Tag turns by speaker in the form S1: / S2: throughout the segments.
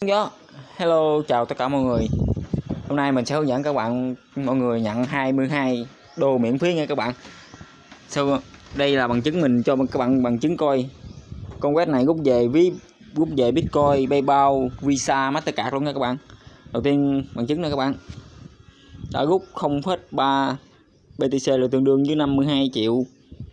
S1: Đó. Hello, chào tất cả mọi người. Hôm nay mình sẽ hướng dẫn mọi người nhận 22 đô miễn phí nha các bạn. Sau đây là bằng chứng, mình cho các bạn bằng chứng coi con web này rút về Bitcoin, PayPal, Visa, Mastercard luôn nha các bạn. Đầu tiên bằng chứng này các bạn. Đã rút 0,3 BTC là tương đương với 52 triệu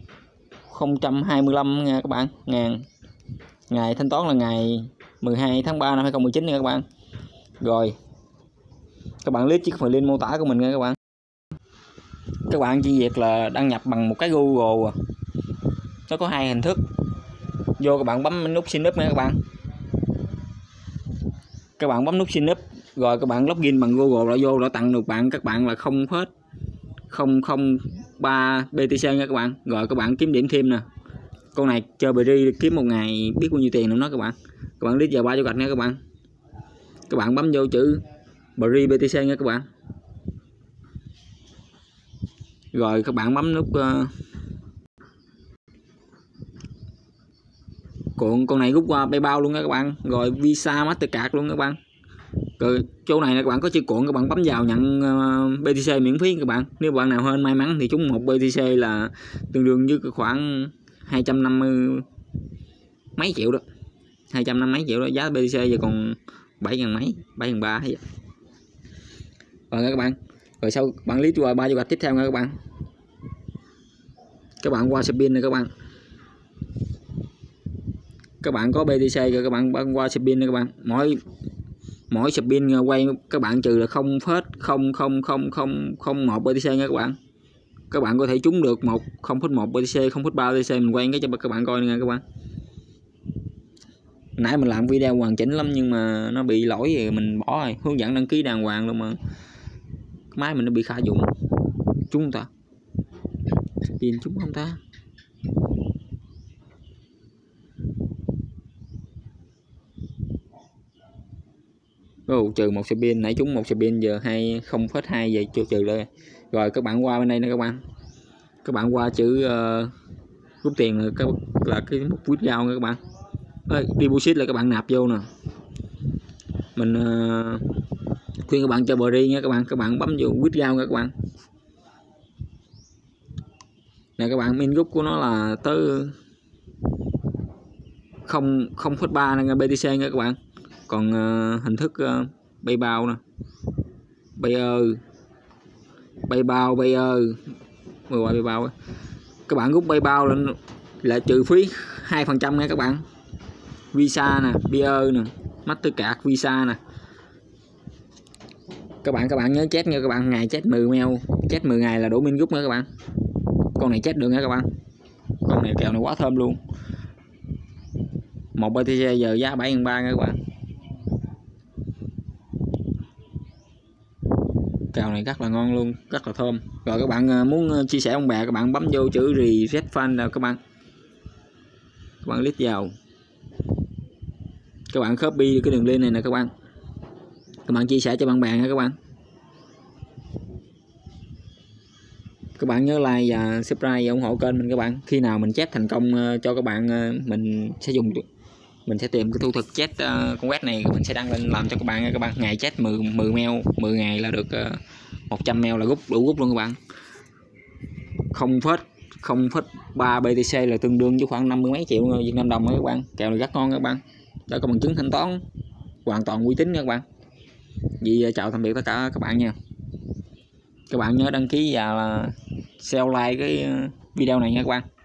S1: 025 nha các bạn, ngàn. Ngày thanh toán là ngày 12 tháng 3 năm 2019 nha các bạn. Rồi các bạn click chiếc phần link mô tả của mình nha các bạn. Các bạn chỉ việc là đăng nhập bằng một cái Google. Nó có hai hình thức. Vô các bạn bấm nút sign up nha các bạn. Các bạn bấm nút sign up rồi các bạn login bằng Google là vô, đã tặng được các bạn là 0,003 BTC nha các bạn. Rồi các bạn kiếm điểm thêm nè. Con này chơi Bri kiếm một ngày biết bao nhiêu tiền nữa đó các bạn. Các bạn click vào 3 dấu gạch nha các bạn. Các bạn bấm vô chữ Bri BTC nha các bạn. Rồi các bạn bấm nút cuộn. Con này rút qua PayPal luôn nha các bạn. Rồi Visa, Mastercard luôn các bạn. Rồi chỗ này là các bạn có chữ cuộn, các bạn bấm vào nhận BTC miễn phí các bạn. Nếu bạn nào hên may mắn thì trúng một BTC là tương đương với khoảng 250 mấy triệu đó. 250 mấy triệu đó, giá BTC giờ còn 7.000 mấy, 7.300 vậy. Rồi các bạn. Rồi sau bạn click qua 3 dấu gạch tiếp theo nha các bạn. Các bạn qua spin này các bạn. Các bạn có BTC rồi các bạn qua spin này các bạn. Mỗi spin quay các bạn trừ là 0,00001 BTC nha các bạn. Các bạn có thể trúng được 0,1 BTC, 0,3 BTC, mình quay cái cho các bạn coi nha các bạn. Nãy mình làm video hoàn chỉnh lắm nhưng mà nó bị lỗi thì mình bỏ rồi, hướng dẫn đăng ký đàng hoàng luôn mà máy mình nó bị khả dụng. Trúng ta? Spin trúng không ta? Trừ một spin, nãy trúng một spin, giờ 0,2 giờ chưa trừ đây. Rồi các bạn qua bên đây nè các bạn. Các bạn qua chữ rút tiền là cái mục withdraw nha các bạn. Deposit là các bạn nạp vô nè. Mình khuyên các bạn chơi Bri nha các bạn. Các bạn bấm vô withdraw nha các bạn. Nè các bạn, min rút của nó là tới 0,3 BTC nha các bạn. Còn hình thức PayPal nè, PayPal các bạn rút PayPal là trừ phí 2% nha các bạn. Visa nè, Payer nè, Mastercard, Visa nè. Các bạn nhớ chết nha các bạn, ngày chết 10 mail, chết 10 ngày là đủ min rút nha các bạn. Con này chết được nha các bạn. Con này kèo này quá thơm luôn. Một BTC giờ giá 7.300 nha các bạn. Kèo này rất là ngon luôn, rất là thơm. Rồi các bạn muốn chia sẻ ông bè, các bạn bấm vô chữ reset fund nào các bạn. Các bạn click vào. Các bạn copy cái đường link này nè các bạn. Các bạn chia sẻ cho bạn bè nha các bạn. Các bạn nhớ like và subscribe và ủng hộ kênh mình các bạn. Khi nào mình chết thành công cho các bạn, mình sẽ tìm cái thủ thuật chết con web này, mình sẽ đăng lên làm cho các bạn nha các bạn. Ngày chết 10 mail, 10 ngày là được 100 mail là đủ rút luôn các bạn. 0,3 BTC là tương đương với khoảng 50 mấy triệu Việt Nam đồng các bạn. Kèo này rất ngon các bạn. Đã có bằng chứng thanh toán hoàn toàn uy tín nha các bạn. Vậy chào tạm biệt tất cả các bạn nha. Các bạn nhớ đăng ký và share like cái video này nha các bạn.